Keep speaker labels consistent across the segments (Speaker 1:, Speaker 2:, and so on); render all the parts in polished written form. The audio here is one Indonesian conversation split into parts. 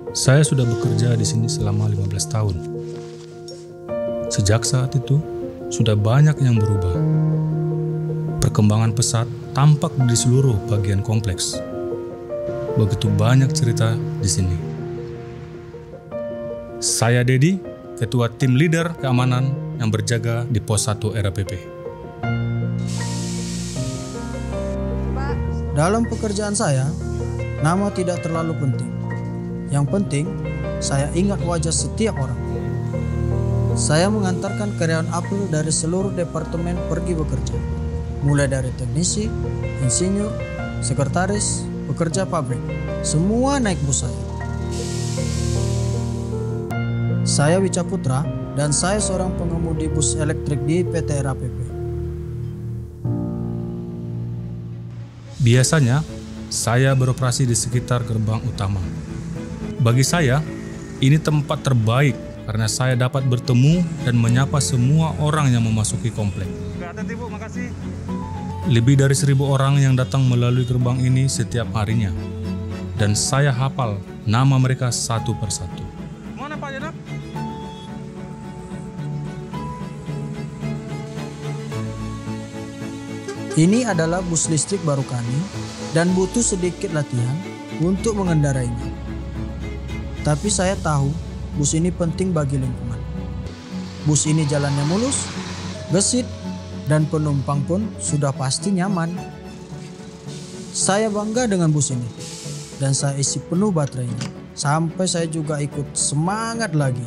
Speaker 1: Saya sudah bekerja di sini selama 15 tahun. Sejak saat itu, sudah banyak yang berubah. Perkembangan pesat tampak di seluruh bagian kompleks. Begitu banyak cerita di sini. Saya Dedi, Ketua Tim Leader Keamanan yang berjaga di Pos 1 RAPP.
Speaker 2: Dalam pekerjaan saya, nama tidak terlalu penting. Yang penting, saya ingat wajah setiap orang. Saya mengantarkan karyawan Apple dari seluruh departemen pergi bekerja. Mulai dari teknisi, insinyur, sekretaris, pekerja pabrik. Semua naik bus saya. Saya Wica Putra dan saya seorang pengemudi bus elektrik di PT RAPP.
Speaker 1: Biasanya, saya beroperasi di sekitar gerbang utama. Bagi saya, ini tempat terbaik karena saya dapat bertemu dan menyapa semua orang yang memasuki komplek. Lebih dari 1.000 orang yang datang melalui gerbang ini setiap harinya. Dan saya hafal nama mereka satu persatu.
Speaker 3: Mana Pak Jenab?
Speaker 2: Ini adalah bus listrik baru kami dan butuh sedikit latihan untuk mengendarainya. Tapi saya tahu bus ini penting bagi lingkungan. Bus ini jalannya mulus, gesit, dan penumpang pun sudah pasti nyaman. Saya bangga dengan bus ini dan saya isi penuh baterainya sampai saya juga ikut semangat lagi.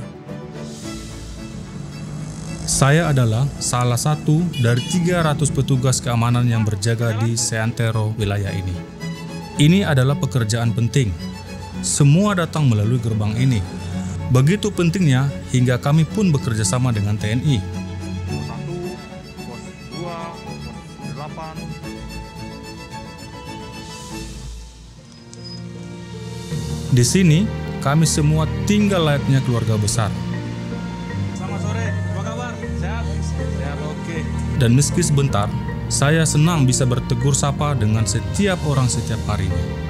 Speaker 1: Saya adalah salah satu dari 300 petugas keamanan yang berjaga di seantero wilayah ini. Ini adalah pekerjaan penting. Semua datang melalui gerbang ini. Begitu pentingnya hingga kami pun bekerja sama dengan TNI.
Speaker 3: Pos 1, pos 2, pos 8.
Speaker 1: Di sini, kami semua tinggal layaknya keluarga besar.
Speaker 3: Selamat sore, apa kabar? Sehat? Sehat, oke.
Speaker 1: Dan meski sebentar, saya senang bisa bertegur sapa dengan setiap orang setiap harinya.